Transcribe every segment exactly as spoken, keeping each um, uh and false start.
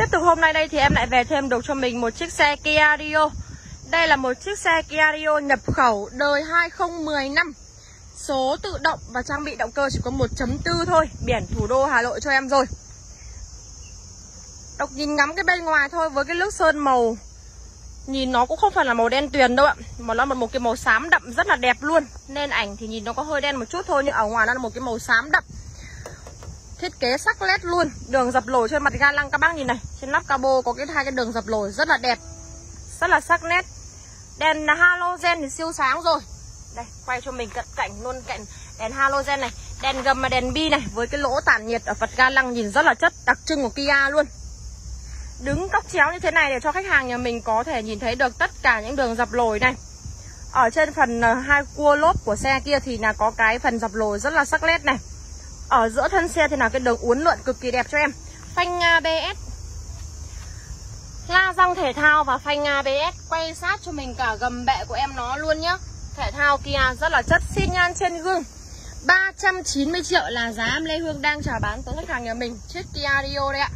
Tiếp tục hôm nay đây thì em lại về thêm được cho mình một chiếc xe Kia Rio. Đây là một chiếc xe Kia Rio nhập khẩu đời hai không một năm. Số tự động và trang bị động cơ chỉ có một chấm bốn thôi. Biển thủ đô Hà Nội cho em rồi. Đọc nhìn ngắm cái bên ngoài thôi, với cái nước sơn màu nhìn nó cũng không phải là màu đen tuyền đâu ạ, mà nó là một cái màu xám đậm rất là đẹp luôn. Nên ảnh thì nhìn nó có hơi đen một chút thôi, nhưng ở ngoài nó là một cái màu xám đậm. Thiết kế sắc nét luôn. Đường dập lồi trên mặt ga lăng các bác nhìn này. Trên nắp cabo có cái hai cái đường dập lồi rất là đẹp, rất là sắc nét. Đèn halogen thì siêu sáng rồi. Đây, quay cho mình cận cảnh luôn cạnh đèn halogen này. Đèn gầm và đèn bi này, với cái lỗ tản nhiệt ở Phật ga lăng nhìn rất là chất, đặc trưng của Kia luôn. Đứng cóc chéo như thế này để cho khách hàng nhà mình có thể nhìn thấy được tất cả những đường dập lồi này. Ở trên phần hai cua lốp của xe kia thì là có cái phần dập lồi rất là sắc nét này. Ở giữa thân xe thì là cái đường uốn lượn cực kỳ đẹp cho em. Phanh a bê ét, la răng thể thao và phanh a bê ét. Quay sát cho mình cả gầm bệ của em nó luôn nhá. Thể thao Kia rất là chất, xi nhan trên gương. Ba trăm chín mươi triệu là giá em Lê Hương đang chào bán tới khách hàng nhà mình chiếc Kia Rio đấy ạ.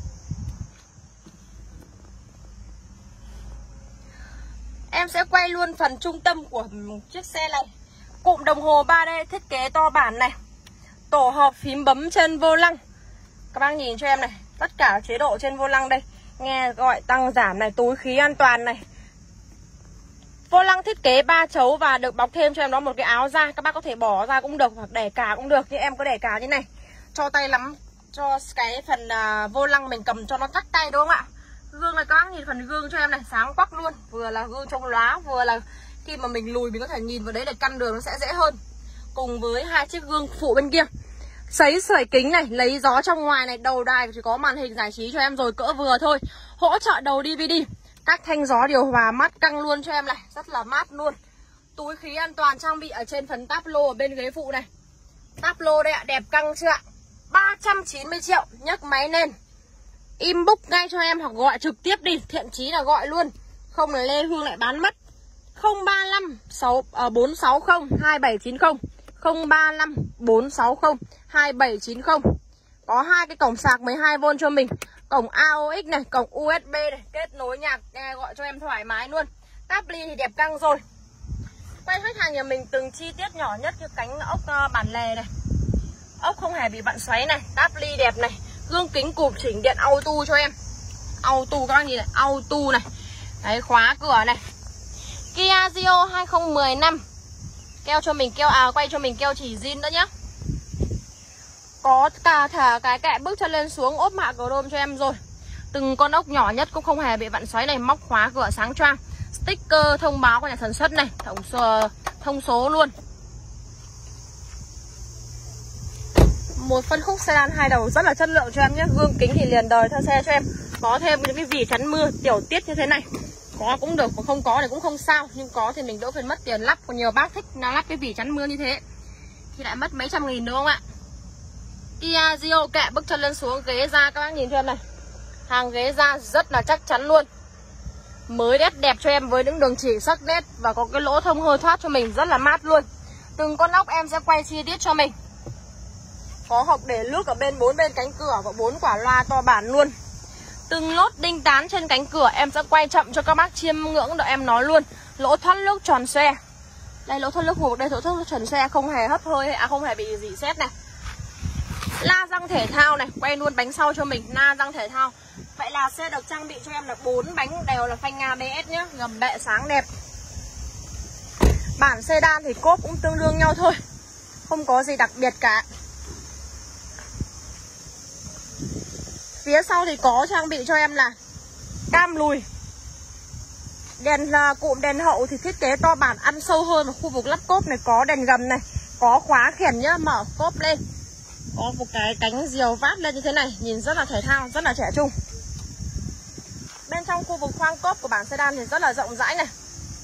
Em sẽ quay luôn phần trung tâm của chiếc xe này. Cụm đồng hồ ba D thiết kế to bản này. Tổ hợp phím bấm trên vô lăng. Các bác nhìn cho em này, tất cả chế độ trên vô lăng đây. Nghe gọi tăng giảm này, túi khí an toàn này. Vô lăng thiết kế ba chấu và được bọc thêm cho em đó một cái áo da. Các bác có thể bỏ ra cũng được hoặc để cả cũng được, nhưng em có để cả như này. Cho tay lắm, cho cái phần uh, vô lăng mình cầm cho nó chắc tay đúng không ạ? Gương này các bác nhìn phần gương cho em này, sáng quắc luôn. Vừa là gương chống lóa, vừa là khi mà mình lùi mình có thể nhìn vào đấy để căn đường nó sẽ dễ hơn. Cùng với hai chiếc gương phụ bên kia. Sấy sưởi kính này, lấy gió trong ngoài này. Đầu đài chỉ có màn hình giải trí cho em rồi, cỡ vừa thôi. Hỗ trợ đầu đê vê đê. Các thanh gió điều hòa mát căng luôn cho em này, rất là mát luôn. Túi khí an toàn trang bị ở trên phần táp lô ở bên ghế phụ này. Táp lô đây ạ, đẹp căng chưa ạ? Ba trăm chín mươi triệu, nhấc máy lên inbox ngay cho em hoặc gọi trực tiếp đi, thiện chí là gọi luôn. Không là Lê Hương lại bán mất. Không ba năm bốn sáu không hai bảy chín không, không ba năm bốn sáu không hai bảy chín không. Có hai cái cổng sạc mười hai vôn cho mình. Cổng a o ích này, cổng u ét bê này, kết nối nhạc nghe gọi cho em thoải mái luôn. Táp ly thì đẹp căng rồi. Quay khách hàng nhà mình từng chi tiết nhỏ nhất như cánh ốc uh, bản lề này. Ốc không hề bị vặn xoáy này, táp ly đẹp này. Gương kính cụp chỉnh điện auto cho em. Auto các bác nhìn này, auto này. Đấy, khóa cửa này. Kia Rio hai không một năm. Keo cho mình keo à, quay cho mình keo chỉ zin nữa nhá. Có cả thả cái kệ bước chân lên xuống ốp mạ chrome cho em rồi. Từng con ốc nhỏ nhất cũng không hề bị vặn xoáy này. Móc khóa cửa sáng choang. Sticker thông báo của nhà sản xuất này, thông số, thông số luôn. Một phân khúc sedan hai đầu rất là chất lượng cho em nhé. Gương kính thì liền đời theo xe cho em. Có thêm những cái vỉ chắn mưa tiểu tiết như thế này. Có cũng được, còn không có thì cũng không sao. Nhưng có thì mình đỡ phải mất tiền lắp. Còn nhiều bác thích là lắp cái vỉ chắn mưa như thế thì lại mất mấy trăm nghìn đúng không ạ? Kia Rio kệ bước chân lên xuống, ghế da các bác nhìn cho em này. Hàng ghế da rất là chắc chắn luôn. Mới đét đẹp cho em với những đường chỉ sắc nét. Và có cái lỗ thông hơi thoát cho mình rất là mát luôn. Từng con ốc em sẽ quay chi tiết cho mình. Có hộc để nước ở bên bốn bên cánh cửa và bốn quả loa to bản luôn. Từng lốt đinh tán trên cánh cửa em sẽ quay chậm cho các bác chiêm ngưỡng đợi em nói luôn. Lỗ thoát nước tròn xe. Đây lỗ thoát nước hộp đây, lỗ thoát nước tròn xe không hề hấp hơi à, không hề bị gì xét này. La răng thể thao này, quay luôn bánh sau cho mình, la răng thể thao. Vậy là xe được trang bị cho em là bốn bánh đều là phanh a bê ét nhá, gầm bệ sáng đẹp. Bản sedan thì cốp cũng tương đương nhau thôi, không có gì đặc biệt cả. Phía sau thì có trang bị cho em là cam lùi. Đèn cụm đèn hậu thì thiết kế to bản, ăn sâu hơn vào khu vực lắp cốp này. Có đèn gầm này, có khóa khiển nhá, mở cốp lên. Có một cái cánh diều vát lên như thế này, nhìn rất là thể thao, rất là trẻ trung. Bên trong khu vực khoang cốp của bản sedan thì rất là rộng rãi này.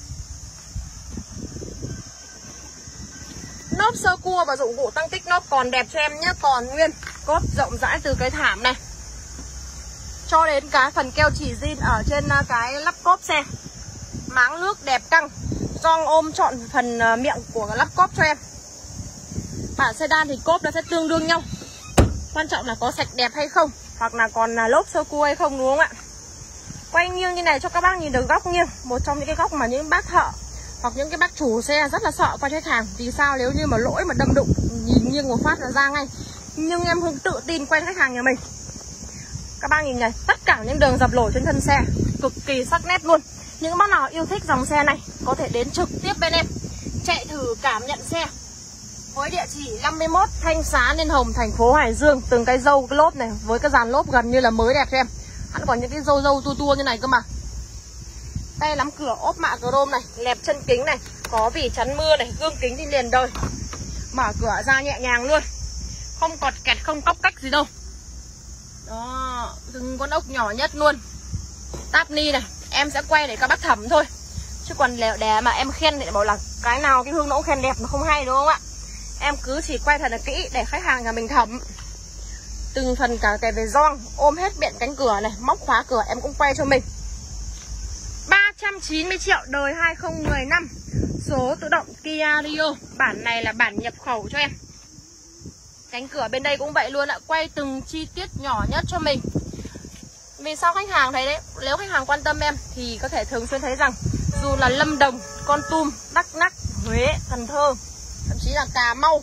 Nốp sơ cua và dụng cụ tăng tích nốp còn đẹp cho em nhé, còn nguyên. Cốp rộng rãi từ cái thảm này cho đến cái phần keo chỉ zin ở trên cái lắp cốp xe. Máng nước đẹp căng. Gioăng ôm trọn phần miệng của lắp cốp cho em. Bản sedan thì cốp nó sẽ tương đương nhau. Quan trọng là có sạch đẹp hay không, hoặc là còn là lốp sơ cua hay không, đúng không ạ? Quay nghiêng như này cho các bác nhìn được góc nghiêng. Một trong những cái góc mà những bác thợ hoặc những cái bác chủ xe rất là sợ quay khách hàng. Vì sao? Nếu như mà lỗi mà đâm đụng, nhìn nghiêng một phát là ra ngay. Nhưng em Hương tự tin quay khách hàng nhà mình. Các bác nhìn này, tất cả những đường dập lỗ trên thân xe cực kỳ sắc nét luôn. Những bác nào yêu thích dòng xe này có thể đến trực tiếp bên em, chạy thử cảm nhận xe. Với địa chỉ năm mươi mốt Thanh Xá Liên Hồng, thành phố Hải Dương. Từng cái dâu cái lốp này với cái dàn lốp gần như là mới đẹp cho em. Hắn còn những cái dâu dâu tua tua như này cơ mà. Tay nắm cửa ốp mạ chrome này, lẹp chân kính này, có vỉ chắn mưa này, gương kính thì liền đời. Mở cửa ra nhẹ nhàng luôn, không cọt kẹt, không cóc cách gì đâu. Đó, từng con ốc nhỏ nhất luôn. Táp ni này, em sẽ quay để các bác thẩm thôi. Chứ còn để mà em khen thì bảo là cái nào cái Hương nó cũng khen đẹp nó không hay, đúng không ạ? Em cứ chỉ quay thật là kỹ để khách hàng nhà mình thẩm. Từng phần cả cái về gioăng, ôm hết biện cánh cửa này, móc khóa cửa em cũng quay cho mình. Ba trăm chín mươi triệu, đời hai không một năm, số tự động Kia Rio. Bản này là bản nhập khẩu cho em. Cánh cửa bên đây cũng vậy luôn ạ. Quay từng chi tiết nhỏ nhất cho mình. Vì sao khách hàng thấy đấy, nếu khách hàng quan tâm em thì có thể thường xuyên thấy rằng dù là Lâm Đồng, Kon Tum, Đắk Lắk, Huế, Cần Thơ, thậm chí là Cà Mau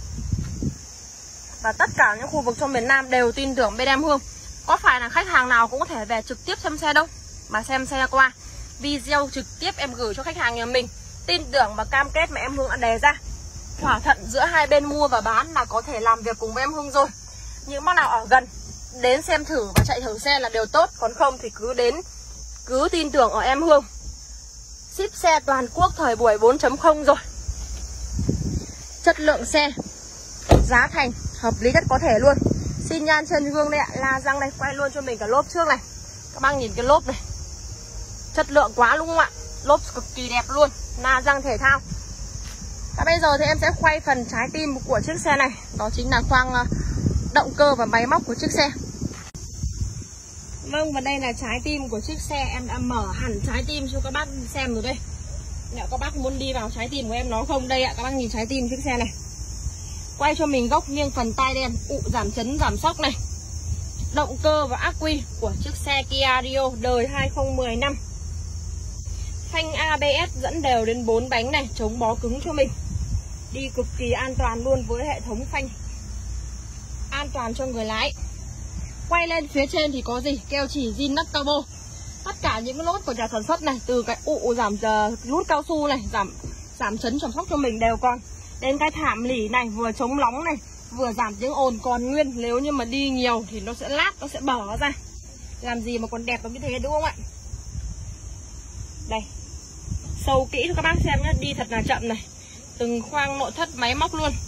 và tất cả những khu vực trong miền Nam đều tin tưởng bên em Hương. Có phải là khách hàng nào cũng có thể về trực tiếp xem xe đâu, mà xem xe qua video trực tiếp em gửi cho khách hàng nhà mình. Tin tưởng và cam kết mà em Hương đã đề ra. Thỏa thuận giữa hai bên mua và bán là có thể làm việc cùng với em Hương rồi. Những bác nào ở gần đến xem thử và chạy thử xe là đều tốt. Còn không thì cứ đến, cứ tin tưởng ở em Hương. Ship xe toàn quốc thời buổi bốn chấm không rồi. Chất lượng xe, giá thành hợp lý nhất có thể luôn. Xin nhan chân Hương đây ạ. La răng đây, quay luôn cho mình cả lốp trước này. Các bác nhìn cái lốp này, chất lượng quá luôn không ạ? Lốp cực kỳ đẹp luôn, la răng thể thao. Và bây giờ thì em sẽ quay phần trái tim của chiếc xe này. Đó chính là khoang động cơ và máy móc của chiếc xe. Vâng, và đây là trái tim của chiếc xe. Em đã mở hẳn trái tim cho các bác xem rồi đây. Nếu các bác muốn đi vào trái tim của em nó không, đây ạ, các bác nhìn trái tim chiếc xe này. Quay cho mình góc nghiêng phần tai đen, ụ giảm chấn giảm sóc này. Động cơ và ắc quy của chiếc xe Kia Rio đời hai không một năm. Phanh a bê ét dẫn đều đến bốn bánh này, chống bó cứng cho mình. Đi cực kỳ an toàn luôn với hệ thống phanh an toàn cho người lái. Quay lên phía trên thì có gì? Keo chỉ zin nắp cabo. Tất cả những cái lốt của nhà sản xuất này, từ cái ụ giảm uh, nút cao su này, giảm giảm chấn giảm sóc cho mình đều còn. Đến cái thảm lỉ này, vừa chống nóng này, vừa giảm tiếng ồn còn nguyên. Nếu như mà đi nhiều thì nó sẽ lát, nó sẽ bở ra. Làm gì mà còn đẹp như thế, đúng không ạ? Đây, sâu kỹ cho các bác xem nhé. Đi thật là chậm này. Từng khoang nội thất máy móc luôn.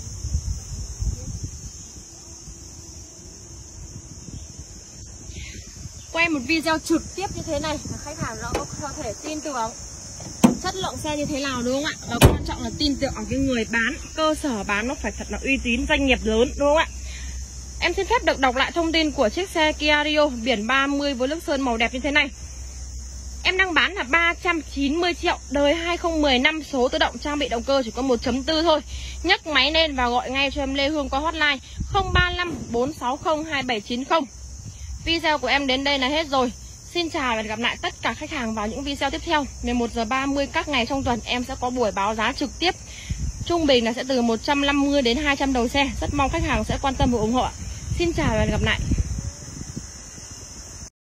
Quay một video trực tiếp như thế này là khách hàng nó có thể tin tưởng chất lượng xe như thế nào, đúng không ạ? Và quan trọng là tin tưởng ở cái người bán, cơ sở bán nó phải thật là uy tín, doanh nghiệp lớn, đúng không ạ? Em xin phép được đọc lại thông tin của chiếc xe Kia Rio biển ba mươi với nước sơn màu đẹp như thế này. Em đang bán là ba trăm chín mươi triệu, đời hai không một năm, số tự động, trang bị động cơ chỉ có một chấm bốn thôi. Nhấc máy lên và gọi ngay cho em Lê Hương qua hotline không ba năm bốn sáu không hai bảy chín không. Video của em đến đây là hết rồi. Xin chào và hẹn gặp lại tất cả khách hàng vào những video tiếp theo. mười một giờ ba mươi các ngày trong tuần em sẽ có buổi báo giá trực tiếp. Trung bình là sẽ từ một trăm năm mươi đến hai trăm đầu xe. Rất mong khách hàng sẽ quan tâm và ủng hộ. Xin chào và hẹn gặp lại.